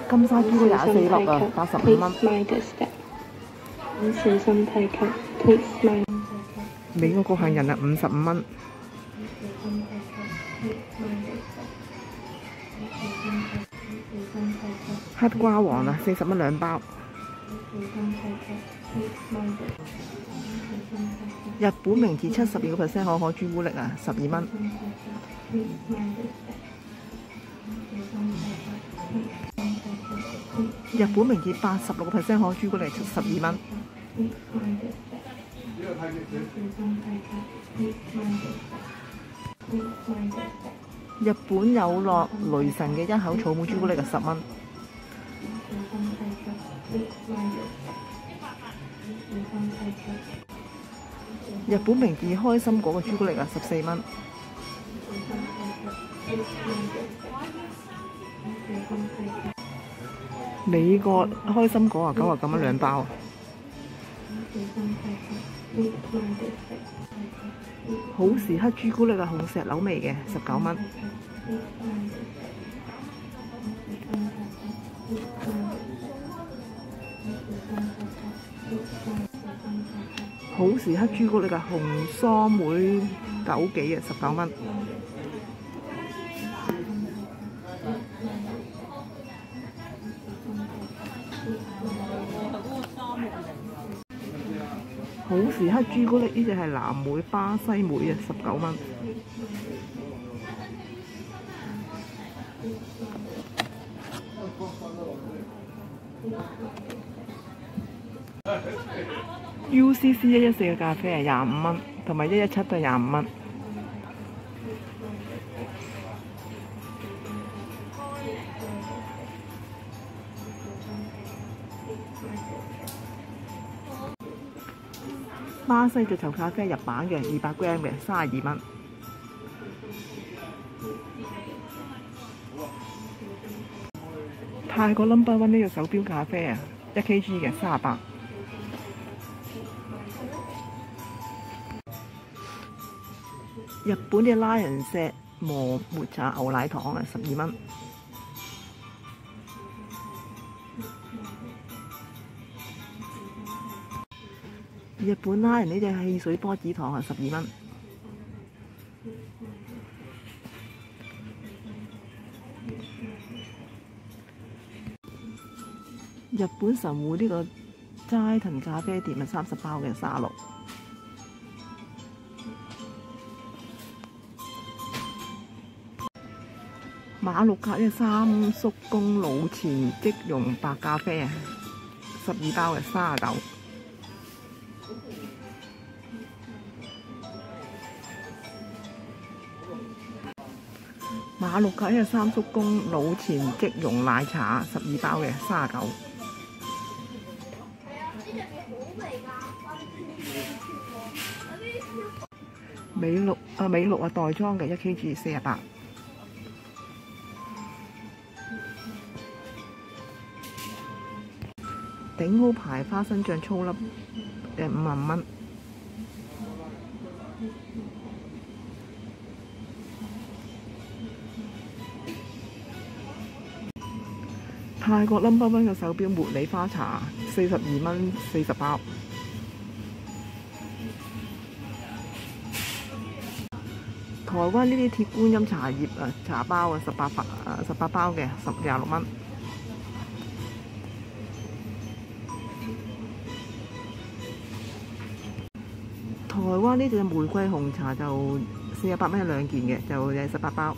金沙朱古力24粒啊，85蚊。 小心提及 Please mind。 美國國慶人啊，55蚊。黑瓜黃啊，40蚊2包。日本明治72% 可可朱古力啊，12蚊。日本明治86% 可可朱古力12蚊。日本有樂雷神嘅一口草莓朱古力啊，10蚊。日本明治開心果嘅朱古力啊，14蚊。美國開心果啊，99蚊2包。好時刻朱古力啊，紅石榴味嘅19蚊。好時刻朱古力啊，紅桑梅枸杞啊，19蚊。好時刻朱古力呢隻係藍莓巴西莓啊，19蚊。UCC 114嘅咖啡係25蚊，同埋117都係25蚊。巴西雀巢咖啡日版嘅200g 嘅32蚊。泰國 No.1 呢個手錶咖啡啊，1kg 嘅38。日本嘅拉人石磨抹茶牛奶糖啊，12蚊。日本拉人呢隻汽水波子糖啊，12蚊。日本神戶呢個齋藤咖啡店啊，30包嘅36。馬六甲呢三叔公老前即溶白咖啡啊，12包嘅39。馬六甲呢三叔公老前即溶奶茶12包嘅39。美祿啊袋裝嘅1kg 48。頂好牌花生醬粗粒嘅55蚊。泰國No.1嘅手錶茉莉花茶42蚊40包。台灣呢啲鐵觀音茶葉啊茶包啊18包嘅26蚊。台灣呢隻玫瑰紅茶就48蚊2件嘅，就有18包。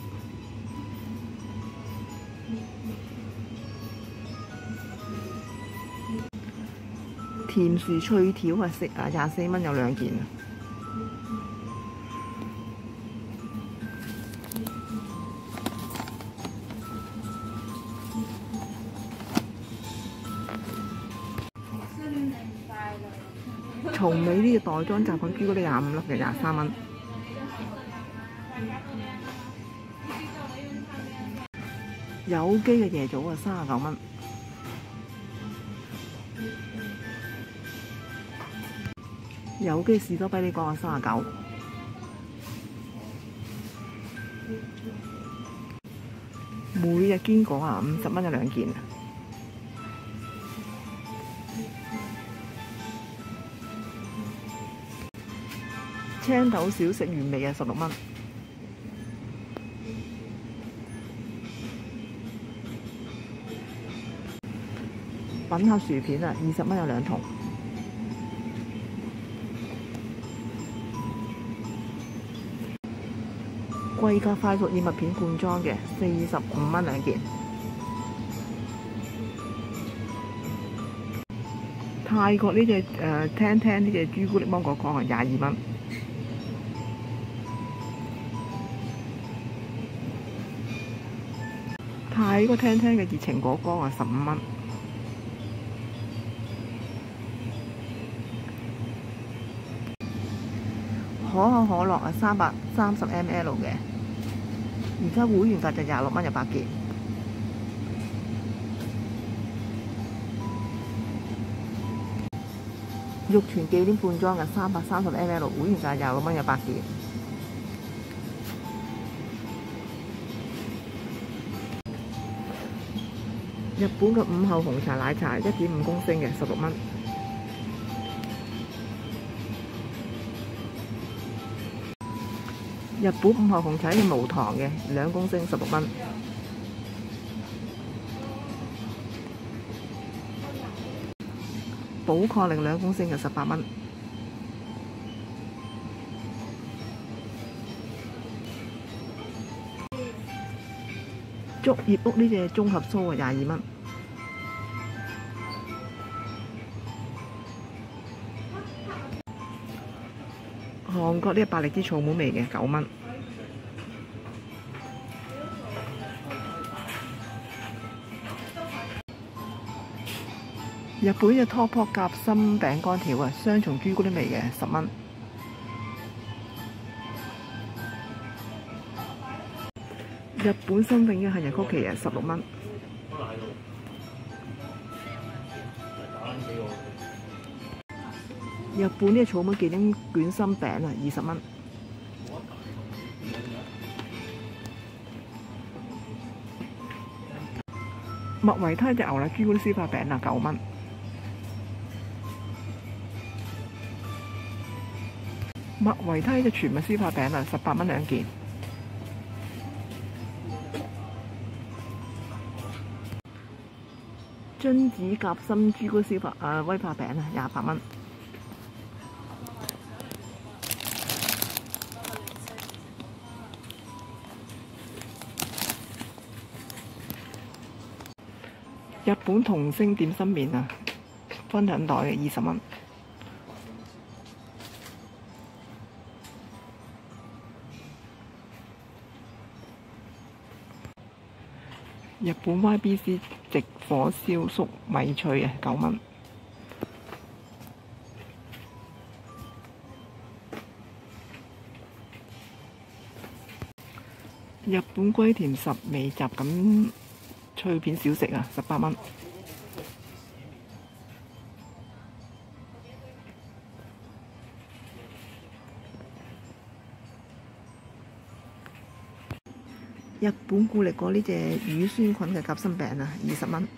甜薯脆條啊24蚊有2件。松尾呢個袋裝雜品朱古力25粒嘅23蚊。有機嘅椰棗啊39蚊。有機士多啤梨乾啊39。每日堅果啊50蚊有2件。 青豆小食原味啊，16蚊。品客薯片啊，20蚊有2筒。貴格快速燕麥片罐裝嘅，45蚊2件。泰國呢隻聽聽呢隻朱古力芒果乾係22蚊。泰國聽聽嘅熱情果乾啊，15蚊。可口可樂啊，330ml 嘅，而家會員價就26蚊有8件。玉泉忌廉罐裝嘅330ml，會員價26蚊有8件。日本嘅午後紅茶奶茶1.5公升嘅16蚊。日本午後紅茶嘅無糖嘅2公升16蚊。寶礦力2公升嘅18蚊。竹葉屋呢隻綜合酥啊22蚊。韓國呢個百力滋草莓味嘅9蚊。日本嘅 Toppo 夾心餅乾條啊，雙重朱古力味嘅10蚊。日本新永嘅杏仁曲奇啊16蚊。日本呢個草莓忌廉捲心餅啊20蚊。麥維他隻牛奶朱古力消化餅啊9蚊。麥維他隻全麥消化餅啊18蚊2件。榛子夾心朱古力消化威化餅啊28蚊。日本童星點心麵啊，分享袋嘅20蚊。日本 YBC 直火燒粟米脆啊9蚊。日本龜田十味雜錦脆片小食啊18蚊。日本固力果呢隻乳酸菌嘅夾心餅啊20蚊。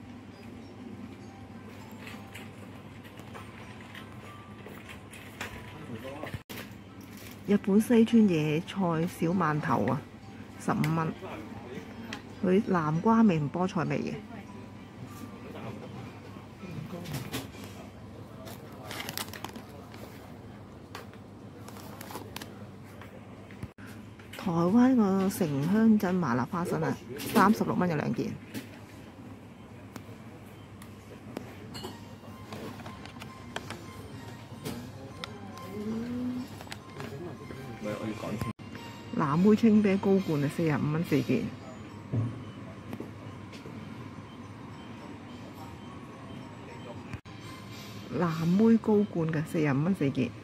日本西川野菜小饅頭啊15蚊，佢南瓜味同菠菜味嘅。台灣個城鄉鎮麻辣花生啊36蚊有2件。藍莓青啤高罐啊45蚊4件。藍莓高罐嘅45蚊4件。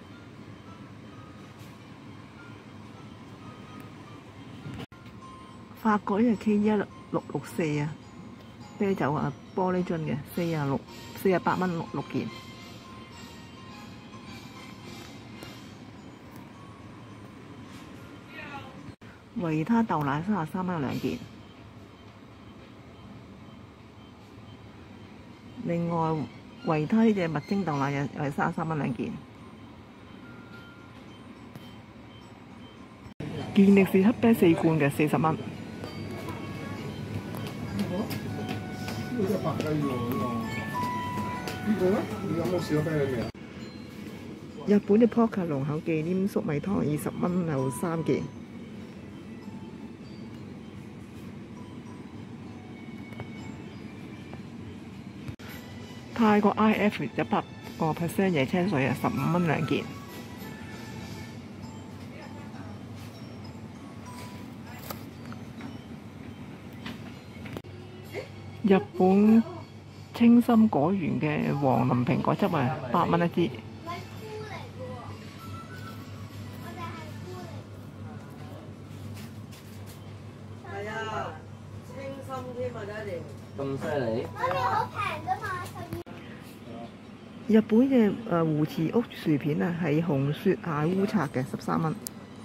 法國呢個 K1664啊，啤酒啊玻璃樽嘅48蚊6件。維他豆奶33蚊有2件。另外維他呢隻麥精豆奶又係33蚊2件。 健力士黑啤4罐嘅40蚊。 呢個真係白雞喎，呢個咧，你有冇試過啤梨味啊？ 日本嘅 Pocca 濃厚忌廉粟米湯20蚊有3件。泰國 IF 100% 椰青水啊，15蚊2件。日本清心果園嘅黃林蘋果汁啊，8蚊一支。 係啊，清心添啊，爹哋。 咁犀利？ 好平㗎嘛日本嘅胡池屋薯片啊，係紅雪蟹烏賊嘅13蚊。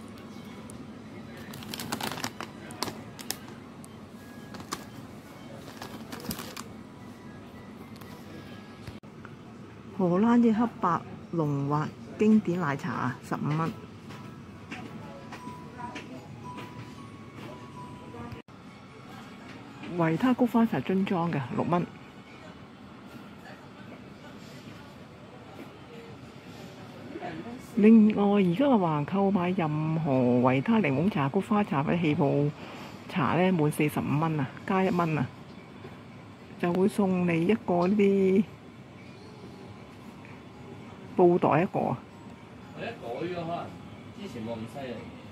荷蘭嘅黑白龍滑經典奶茶啊，15蚊。維他菊花茶樽裝嘅6蚊。另外，而家嘅話購買任何維他檸檬茶、菊花茶或者氣泡茶咧，滿45蚊啊，加1蚊啊，就會送你一個呢啲布袋一個啊。 我一改咗，可能之前冇咁犀利。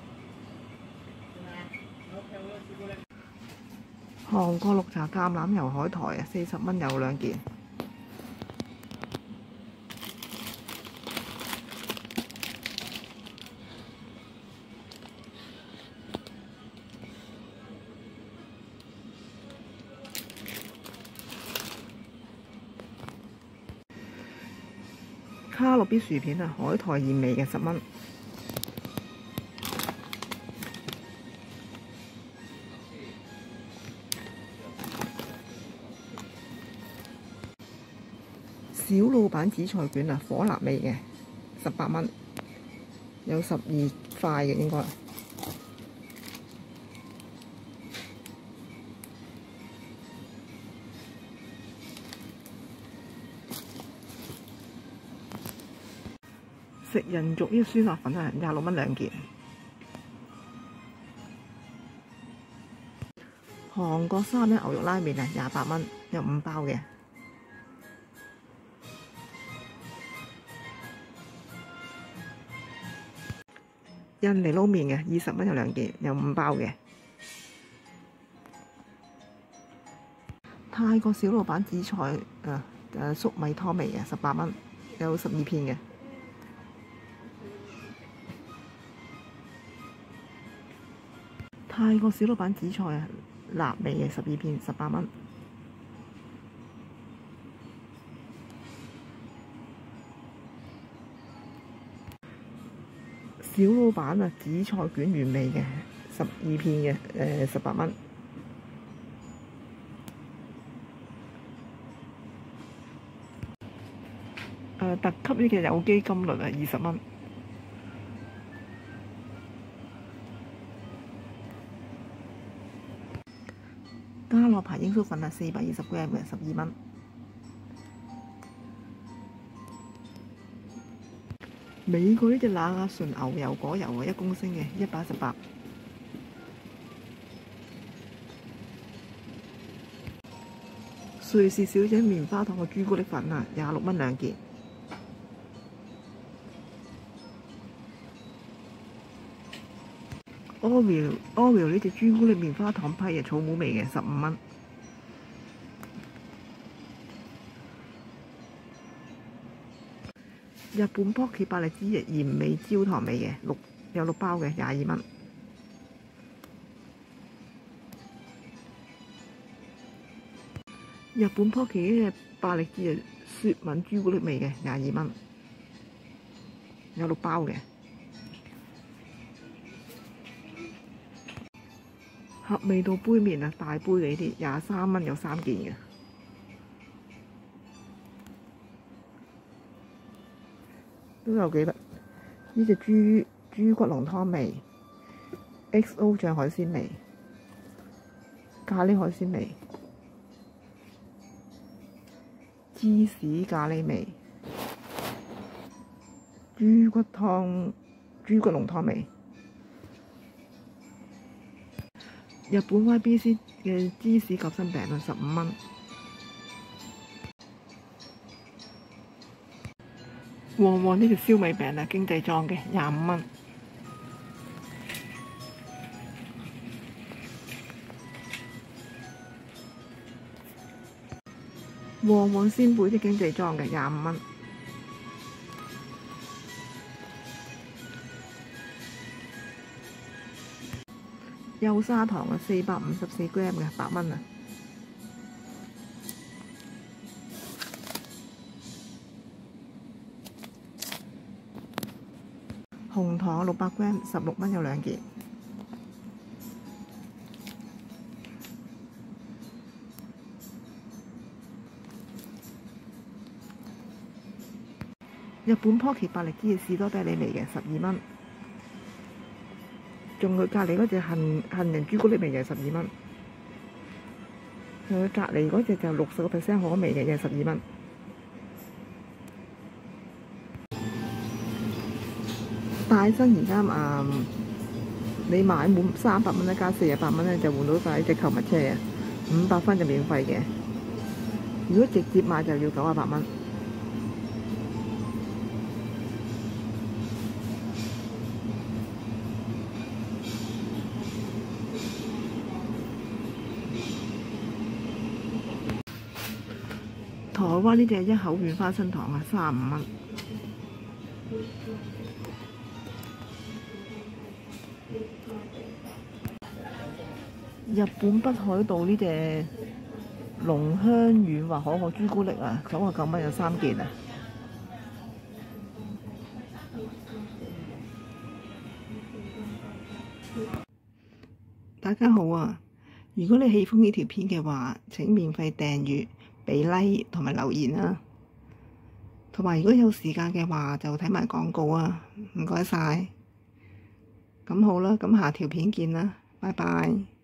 韓國綠茶橄欖油海苔啊，40蚊有2件。卡樂 B 薯片啊，海苔鹽味嘅10蚊。小老闆紫菜卷啊，火辣味嘅18蚊，有12塊嘅應該。食人族呢個酸辣粉啊，26蚊2件。韓國3一牛肉拉麵啊，28蚊，有5包嘅。印尼撈麵嘅20蚊有2件，有5包嘅。泰國小老闆紫菜粟米湯味嘅18蚊，有12片嘅。泰國小老闆紫菜啊，辣味嘅12片18蚊。小老闆啊，紫菜卷原味嘅12片嘅18蚊。特級呢嘅有機甘露啊，20蚊。家樂牌鷹粟粉啊，420g嘅12蚊。美國呢隻冷壓純牛油果油啊，1公升嘅118。瑞士小姐棉花糖嘅朱古力粉啊，26蚊2件。Oreo 呢隻朱古力棉花糖批嘅草莓味嘅15蚊。日本 Pocky 百力滋嘅鹽味焦糖味嘅有6包嘅22蚊。日本 Pocky 嘅百力滋嘅雪敏朱古力味嘅22蚊，有6包嘅。合味道杯麵啊，大杯嘅呢啲23蚊有3件嘅。都有幾粒呢隻豬骨濃湯味 XO 醬海鮮味、咖喱海鮮味、芝士咖喱味、豬骨濃湯味。日本 YBC 嘅芝士夾心餅啊，15蚊。旺旺呢條燒味餅啊，經濟裝嘅25蚊。旺旺鮮貝啲經濟裝嘅25蚊。幼砂糖啊，454 gram 嘅8蚊啊。紅糖600 gram 16蚊有2件。日本 Pocky 百力滋嘅士多啤梨味嘅12蚊。仲佢隔離嗰隻杏仁朱古力味嘅12蚊。仲佢隔離嗰隻就60% 可味嘅12蚊。大新而家你買滿300蚊咧，加48蚊咧就換到晒隻購物車啊，500分就免費嘅。如果直接買就要98蚊。台灣呢隻一口軟花生糖啊，35蚊。日本北海道呢隻濃香軟滑可可朱古力啊，99蚊有3件啊！大家好啊！如果你喜歡呢條片嘅話，請免費訂閱、俾 like 同埋留言啊！同埋如果有時間嘅話，就睇埋廣告啊！唔該晒。咁好啦，咁下條片見啦，拜拜。